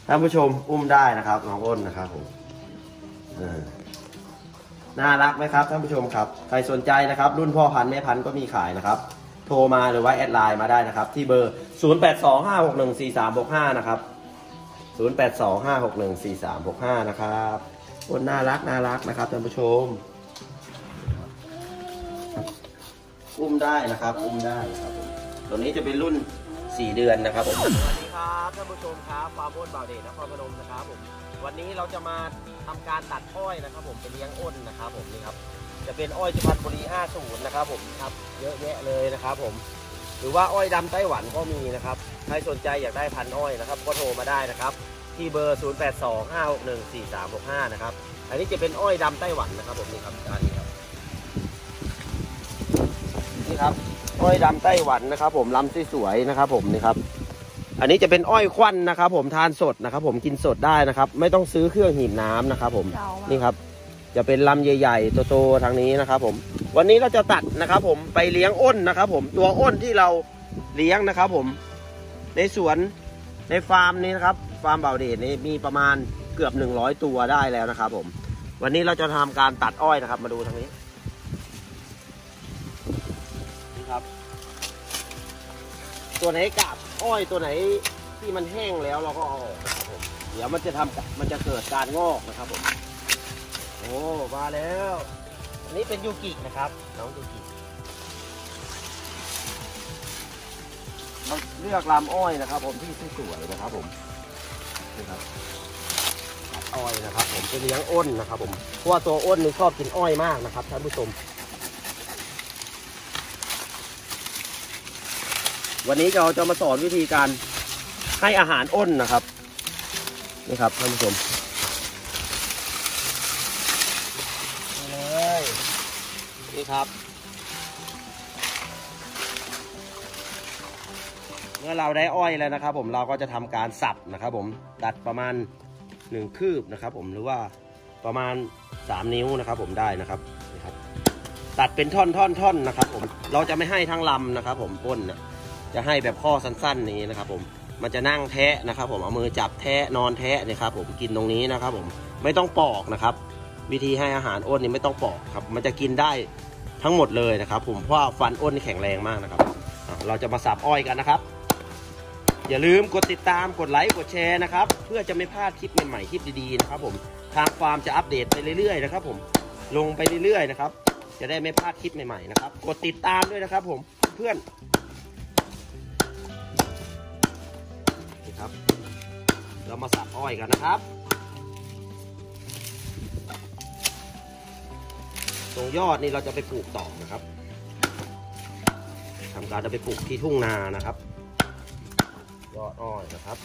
ท่านผู้ชมอุ้มได้นะครับน้องอ้นนะครับผมน่ารักไหมครับท่านผู้ชมครับใครสนใจนะครับรุ่นพ่อพันธุ์แม่พันธุ์ก็มีขายนะครับโทรมาหรือว่าแอดไลน์มาได้นะครับที่เบอร์ 0825614365 นะครับ 0825614365 นะครับอ้นน่ารักนะครับท่านผู้ชมอุ้มได้นะครับอุ้มได้ครับผมตัวนี้จะเป็นรุ่น4 เดือนนะครับผมสวัสดีครับท่านผู้ชมครับฟาร์มอ้นบ่าวเดชนครพนมนะครับผมวันนี้เราจะมาทำการตัดอ้อยนะครับผมเป็นเลี้ยงอ้นนะครับผมนี่ครับจะเป็นอ้อยสุพรรณบุรี50นะครับผมครับเยอะแยะเลยนะครับผมหรือว่าอ้อยดำไต้หวันก็มีนะครับใครสนใจอยากได้พันอ้อยนะครับก็โทรมาได้นะครับที่เบอร์ 0825614365 นะครับอันนี้จะเป็นอ้อยดำไต้หวันนะครับผมนี่ครับอันนี้ครับนี่ครับอ้อยดำไต้หวันนะครับผมลำสวยๆนะครับผมนี่ครับอันนี้จะเป็นอ้อยควันนะครับผมทานสดนะครับผมกินสดได้นะครับไม่ต้องซื้อเครื่องหีบน้ำนะครับผมนี่ครับจะเป็นลำใหญ่ๆโตๆทางนี้นะครับผมวันนี้เราจะตัดนะครับผมไปเลี้ยงอ้นนะครับผมตัวอ้นที่เราเลี้ยงนะครับผมในสวนในฟาร์มนี้นะครับฟาร์มบ่าวเดชนี่มีประมาณเกือบ100 ตัวได้แล้วนะครับผมวันนี้เราจะทำการตัดอ้อยนะครับมาดูทางนี้ครับตัวไหนกาบอ้อยตัวไหนที่มันแห้งแล้วเราก็เอาออกนะครับผมเดี๋ยวมันจะเกิดการงอกนะครับผมโอ้มาแล้วอันนี้เป็นยูกินะครับน้องยูกิเราเลือกลำอ้อยนะครับผมที่สวยๆนะครับผมนี่ครับอ้อยนะครับผมเป็นเลี้ยงอ้นนะครับผมเพราะว่าตัวอ้นนี่ชอบกินอ้อยมากนะครับท่านผู้ชมวันนี้เราจะมาสอนวิธีการให้อาหารอ้นนะครับนี่ครับท่านผู้ชมนี่ครับเมื่อเราได้อ้อยแล้วนะครับผมเราก็จะทำการสับนะครับผมตัดประมาณ1 คืบนะครับผมหรือว่าประมาณ3 นิ้วนะครับผมได้นะครับนี่ครับตัดเป็นท่อนๆนะครับผมเราจะไม่ให้ทั้งลำนะครับผมอ้นนะจะให้แบบข้อสั้นๆนี้นะครับผมมันจะนั่งแทะนะครับผมเอามือจับแทะนอนแทะนะครับผมกินตรงนี้นะครับผมไม่ต้องปอกนะครับวิธีให้อาหารอ้นนี่ไม่ต้องปอกครับมันจะกินได้ทั้งหมดเลยนะครับผมเพราะว่าฟันอ้นแข็งแรงมากนะครับเราจะมาสับอ้อยกันนะครับอย่าลืมกดติดตามกดไลค์กดแชร์นะครับเพื่อจะไม่พลาดคลิปใหม่ๆคลิปดีๆนะครับผมทางฟาร์มจะอัปเดตไปเรื่อยๆนะครับผมลงไปเรื่อยๆนะครับจะได้ไม่พลาดคลิปใหม่ๆนะครับกดติดตามด้วยนะครับผมเพื่อนครับเรามาสับอ้อยกันนะครับตรงยอดนี่เราจะไปปลูกต่อนะครับทำการจะไปปลูกที่ทุ่งนานะครับยอดอ้อยนะครับ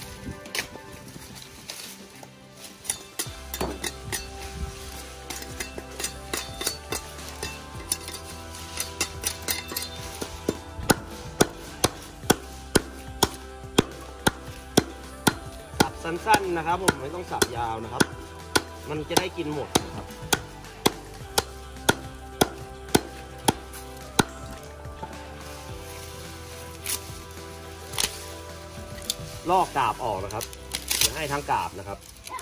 สั้นๆนะครับผมไม่ต้องสับยาวนะครับมันจะได้กินหมดนะครับลอกกาบออกนะครับจะให้ทั้งกาบนะครับ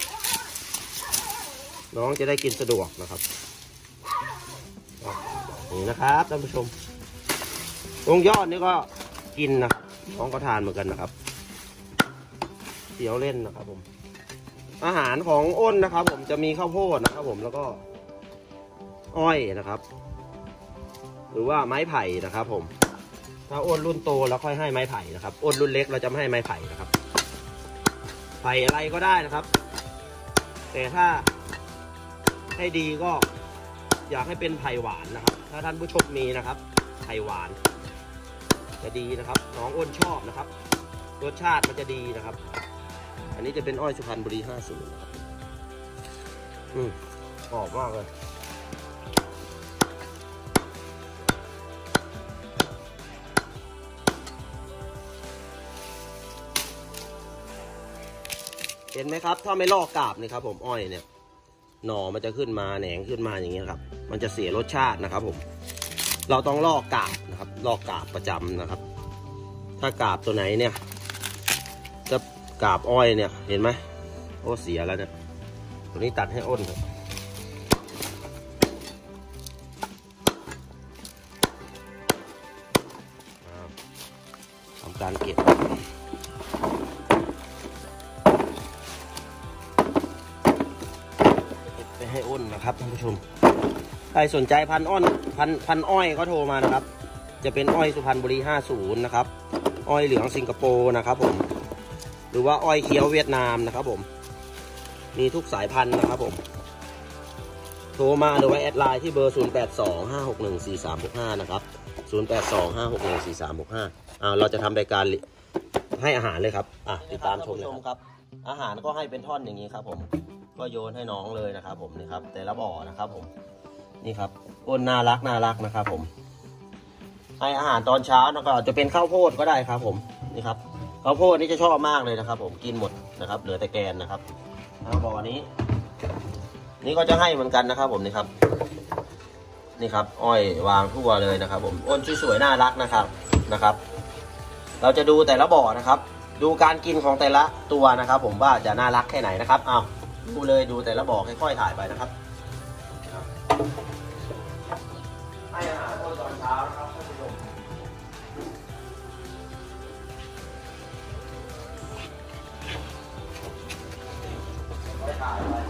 น้องจะได้กินสะดวกนะครับนี่นะครับท่านผู้ชมตรงยอดนี่ก็กินนะน้องก็ทานเหมือนกันนะครับเสียวเล่นนะครับผมอาหารของอ้นนะครับผมจะมีข้าวโพดนะครับผมแล้วก็อ้อยนะครับหรือว่าไม้ไผ่นะครับผมถ้าอ้นรุ่นโตแล้วค่อยให้ไม้ไผ่นะครับอ้นรุ่นเล็กเราจะไม่ให้ไม้ไผ่นะครับไผ่อะไรก็ได้นะครับแต่ถ้าให้ดีก็อยากให้เป็นไผ่หวานนะครับถ้าท่านผู้ชมมีนะครับไผ่หวานจะดีนะครับน้องอ้นชอบนะครับรสชาติมันจะดีนะครับอันนี้จะเป็นอ้อยสุพรรณบุรี50นะครับกรอบมากเลยเห็นไหมครับถ้าไม่ลอกกาบนี่ครับผมอ้อยเนี่ยหน่อมันจะขึ้นมาแหนงขึ้นมาอย่างเงี้ยครับมันจะเสียรสชาตินะครับผมเราต้องลอกกาบนะครับลอกกาบประจำนะครับถ้ากาบตัวไหนเนี่ยจะกาบอ้อยเนี่ยเห็นไหมโอ้เสียแล้วเนี่ยตัวนี้ตัดให้อ้นครับทำการเก็บไปให้อ้นนะครับท่านผู้ชมใครสนใจพันอ้อยก็โทรมานะครับจะเป็นอ้อยสุพรรณบุรี50นะครับอ้อยเหลืองสิงคโปร์นะครับผมหรือว่าอ้อยเขียวเวียดนามนะครับผมมีทุกสายพันธุ์นะครับผมโทรมาหรือว่าแอดไลน์ที่เบอร์0825614365นะครับ0825614365เราจะทำรายการให้อาหารเลยครับติดตามชมเลยครับอาหารก็ให้เป็นท่อนอย่างนี้ครับผมก็โยนให้น้องเลยนะครับผมนี่ครับแต่ละบ่อนะครับผมนี่ครับอ้นน่ารักนะครับผมให้อาหารตอนเช้านะครับจะเป็นข้าวโพดก็ได้ครับผมนี่ครับข้าวโพดนี่จะชอบมากเลยนะครับผมกินหมดนะครับเหลือแต่แกนนะครับบ่อนี้นี่ก็จะให้เหมือนกันนะครับผมนี่ครับอ้อยวางทั่วเลยนะครับผมอ้นสวยๆน่ารักนะครับเราจะดูแต่ละบ่อนะครับดูการกินของแต่ละตัวนะครับผมว่าจะน่ารักแค่ไหนนะครับดูเลยดูแต่ละบ่อค่อยๆถ่ายไปนะครับให้อาหารตอนเช้านะครับท่านผู้ชมค่อยถ่ายไป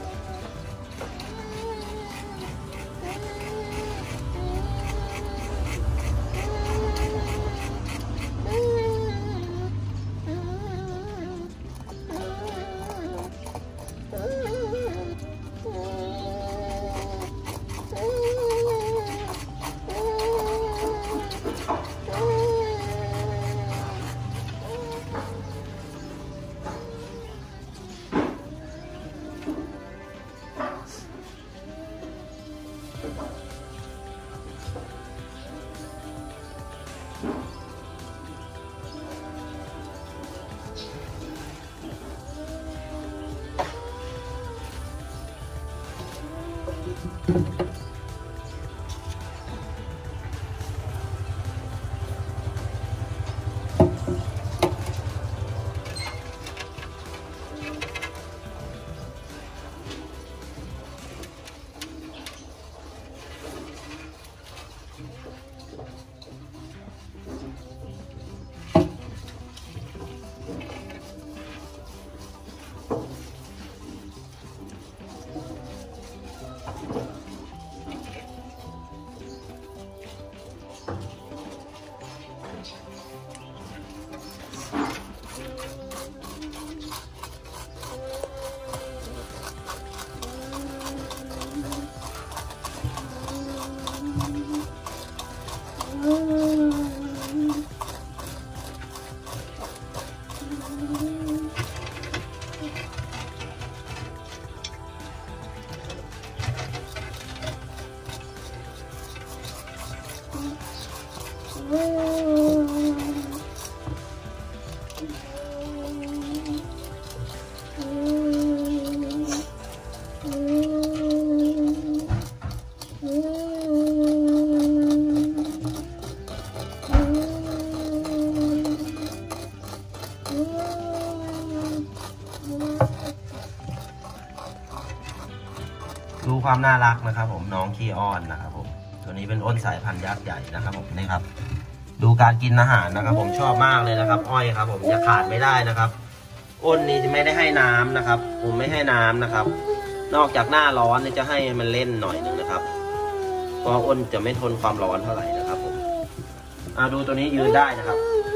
ดูความน่ารักนะครับผมน้องขี้อ้อนนะครับผมตัวนี้เป็นอ้นสายพันธุ์ยักษ์ใหญ่นะครับผมนี่ครับดูการกินอาหารนะครับผมชอบมากเลยนะครับอ้อยครับผมอย่าขาดไม่ได้นะครับอ้นนี่จะไม่ได้ให้น้ำนะครับผมไม่ให้น้ำนะครับนอกจากหน้าร้อนนี่จะให้มันเล่นหน่อยหนึ่งนะครับเพราะอ้นจะไม่ทนความร้อนเท่าไหร่นะครับผมดูตัวนี้ยืนได้นะครับ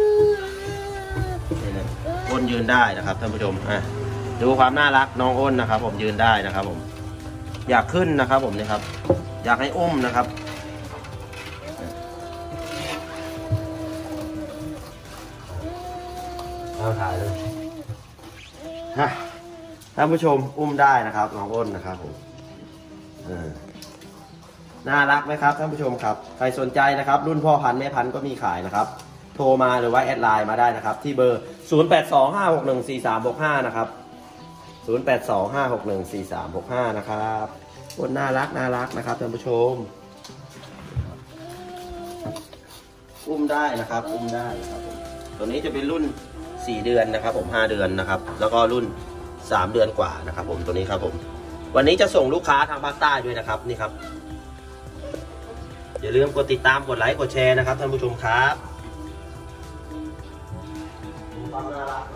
นี่นะอ้นยืนได้นะครับท่านผู้ชมดูความน่ารักน้องอ้นนะครับผมยืนได้นะครับผมอยากขึ้นนะครับผมนี่ครับอยากให้อุ้มนะครับเอาถ่ายเลยท่านผู้ชมอุ้มได้นะครับน้องอ้นนะครับผมน่ารักไหมครับท่านผู้ชมครับใครสนใจนะครับรุ่นพ่อพันธุ์แม่พันธุ์ก็มีขายนะครับโทรมาหรือว่าแอดไลน์มาได้นะครับที่เบอร์0825614365นะครับ0825614365นะครับคนน่ารักนะครับท่านผู้ชมอุ้มได้นะครับอุ้มได้นะครับผมตัวนี้จะเป็นรุ่น 4 เดือนนะครับผม5 เดือนนะครับแล้วก็รุ่น3 เดือนกว่านะครับผมตัวนี้ครับผมวันนี้จะส่งลูกค้าทางภาคใต้ด้วยนะครับนี่ครับอย่าลืมกดติดตามกดไลค์กดแชร์นะครับท่านผู้ชมครับความน่ารัก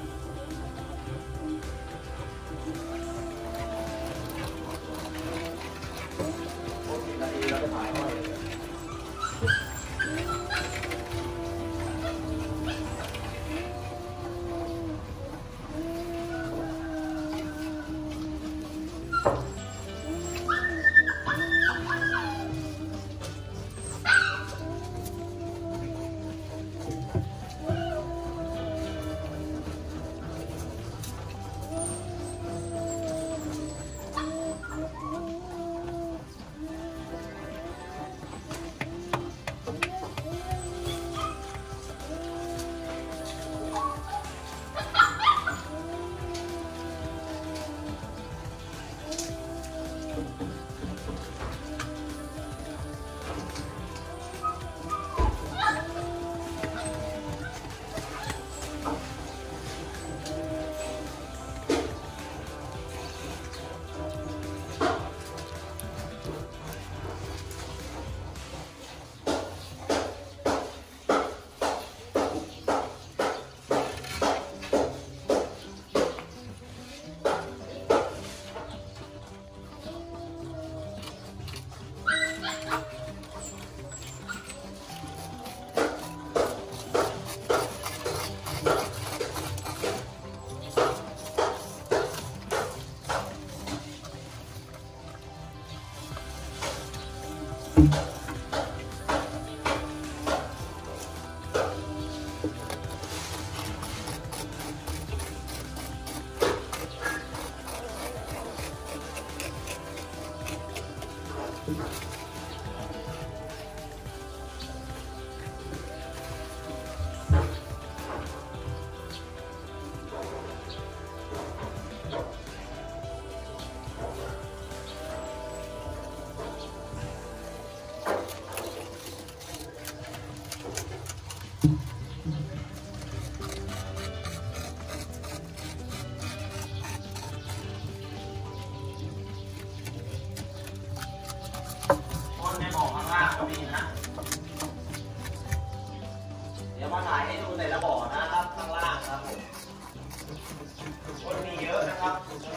เดี๋ยวมาถ่ายให้ดูแต่ละบ่อนะครับข้างล่างครับผมคนมีเยอะนะครับท่าน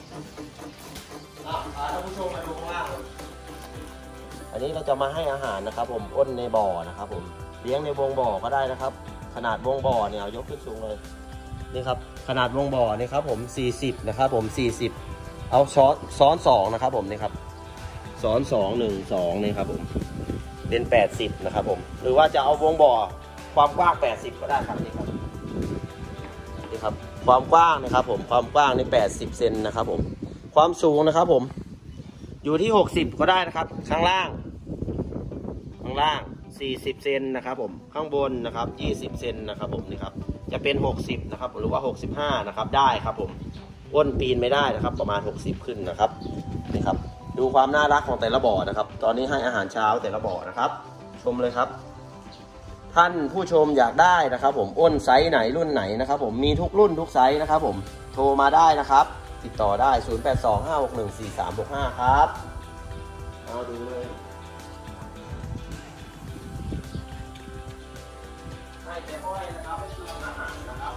ผู้ชมมาดูข้างล่างอันนี้เราจะมาให้อาหารนะครับผมอ้นในบ่อนะครับผมเลี้ยงในวงบ่อก็ได้นะครับขนาดวงบ่อเนี่ยเอายกขึ้นสูงเลยนี่ครับขนาดวงบ่อนี่ครับผม40นะครับผม40เอาซ้อน2นะครับผมนี่ครับซ้อน2 1 2นี่ครับผมเป็น80นะครับผมหรือว่าจะเอาวงบ่อความกว้าง80ก็ได้ครับนี่ครับนี่ครับความกว้างนะครับผมความกว้างนี่80 เซนนะครับผมความสูงนะครับผมอยู่ที่60ก็ได้นะครับข้างล่าง40 เซนนะครับผมข้างบนนะครับ20 เซนนะครับผมนี่ครับจะเป็น60นะครับหรือว่า65นะครับได้ครับผมอ้นปีนไม่ได้นะครับประมาณ60ขึ้นนะครับนี่ครับดูความน่ารักของแต่ละบ่อนะครับตอนนี้ให้อาหารเช้าแต่ละบ่อนะครับชมเลยครับท่านผู้ชมอยากได้นะครับผมอ้นไซส์ไหนรุ่นไหนนะครับผมมีทุกรุ่นทุกไซส์นะครับผมโทรมาได้นะครับติดต่อได้0825614365ครับเอาดูเลยให้แต่อ้อยนะครับไม่คืออาหารนะครับ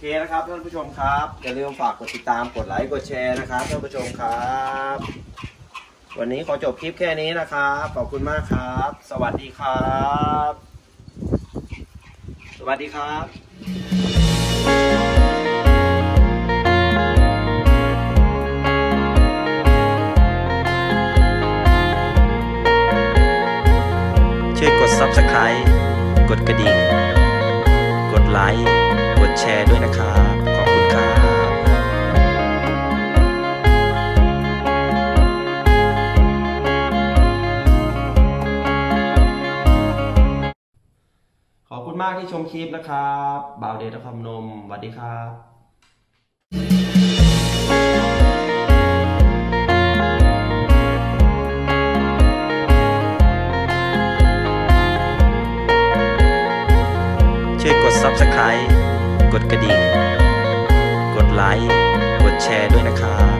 เคนะครับท่านผู้ชมครับอย่าลืมฝากกดติดตามกดไลค์กดแชร์นะครับท่านผู้ชมครับวันนี้ขอจบคลิปแค่นี้นะครับขอบคุณมากครับสวัสดีครับสวัสดีครับช่วยกด Subscribe กดกระดิ่งกดไลค์กดแชร์ด้วยนะครับขอบคุณครับขอบคุณมากที่ชมคลิปนะครับบ่าวเดชนครพนมสวัสดีครับช่วยกด Subscribe กดกระดิ่งกดไลค์กดแชร์ด้วยนะครับ